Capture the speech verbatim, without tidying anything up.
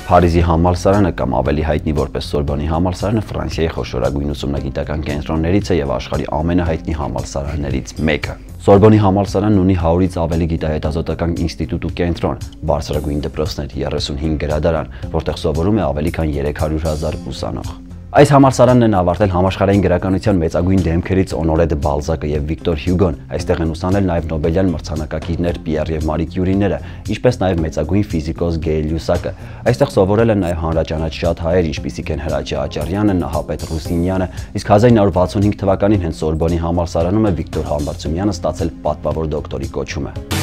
Փարիզի համալսարանը կամ ավելի հայտնի որպես Սորբոնի համալսարանը Ֆրանսիայի խոշորագույն ուսումնագիտական կենտրոններից է եւ աշխարհի ամենահայտնի համալսարաններից մեկը։ Սորբոնի համալսարանն ունի հարյուրից ավելի գիտահետազոտական ինստիտուտ ու կենտրոն, բարձրագույն դպրոցներ, երեսունհինգ գրադարան, որտեղ սովորում է ավելի քան երեք հարյուր հազար ուսանող։ Այս համալսարանն են ավարտել համաշխարհային գրականության մեծագույն դեմքերից Օնորե դը Բալզակը եւ Վիկտոր Հյուգոն, այստեղ են ուսանել նաեւ Նոբելյան մրցանակակիրներ Պիեր եւ Մարի Կյուրիները, ինչպես նաեւ մեծագույն ֆիզիկոս Գեյլ Լյուսակը։ Այստեղ սովորել են նաեւ հանրաճանաչ շատ հայեր, ինչպիսիք են Հրաչյա Աճարյանը, Նահապետ Ռուսինյանը, իսկ հազար նոր վաթսունհինգ թվականին հենց Սորբոնի համալսարանում է Վիկտոր Համբարձումյանը ստացել պատվավոր դոկտորի կոչումը։